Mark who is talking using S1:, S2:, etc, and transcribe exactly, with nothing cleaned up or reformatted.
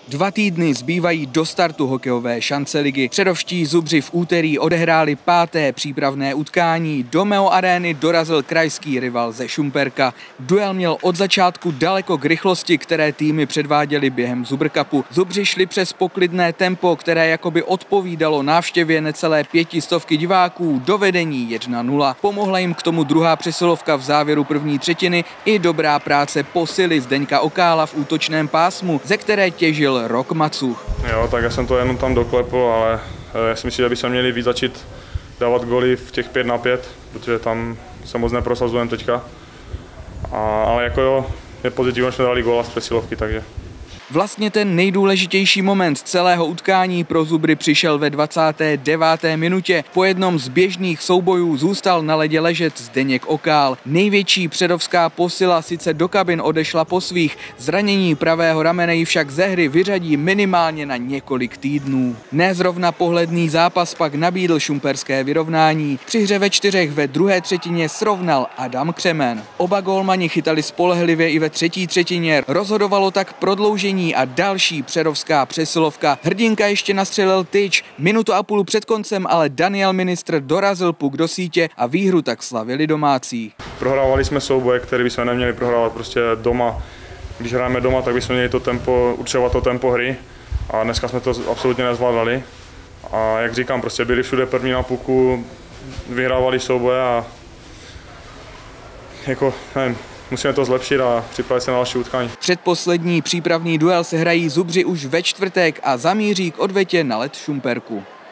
S1: Dva týdny zbývají do startu hokejové šance ligy. Přerovští Zubři v úterý odehráli páté přípravné utkání. Do Meo Arény dorazil krajský rival ze Šumperka. Duel měl od začátku daleko k rychlosti, které týmy předváděly během Zubr Cupu. Zubři šli přes poklidné tempo, které jakoby odpovídalo návštěvě necelé pětistovky diváků, do vedení jedna nula. Pomohla jim k tomu druhá přesilovka v závěru první třetiny i dobrá práce posily Zdeňka Okála v útočném pásmu, ze které těžil Rok Macuch.
S2: Jo, tak já jsem to jenom tam doklepl, ale já si myslím, že by se měli víc začít dávat góly v těch pět na pět, protože tam se moc neprosazujeme teďka. A, ale jako jo, je pozitivní, že jsme dali góla z přesilovky, takže.
S1: Vlastně ten nejdůležitější moment celého utkání pro Zubry přišel ve dvacáté deváté minutě. Po jednom z běžných soubojů zůstal na ledě ležet Zdeněk Okál. Největší předovská posila sice do kabin odešla po svých, zranění pravého ramene ji však ze hry vyřadí minimálně na několik týdnů. Nezrovna pohledný zápas pak nabídl šumperské vyrovnání. Při hře ve čtyřech ve druhé třetině srovnal Adam Křemen. Oba gólmani chytali spolehlivě i ve třetí třetině. Rozhodovalo tak prodloužení a další přerovská přesilovka. Hrdinka ještě nastřelil tyč. Minutu a půl před koncem ale Daniel Ministr dorazil puk do sítě a výhru tak slavili domácí.
S2: Prohrávali jsme souboje, které bychom neměli prohrávat prostě doma. Když hrajeme doma, tak bychom měli to tempo, určovat to tempo hry a dneska jsme to absolutně nezvládali. A jak říkám, prostě byli všude první na puku, vyhrávali souboje a jako, nevím, musíme to zlepšit a připravit se na další utkání.
S1: Předposlední přípravný duel se hrají Zubři už ve čtvrtek a zamíří k odvetě na led Šumperku.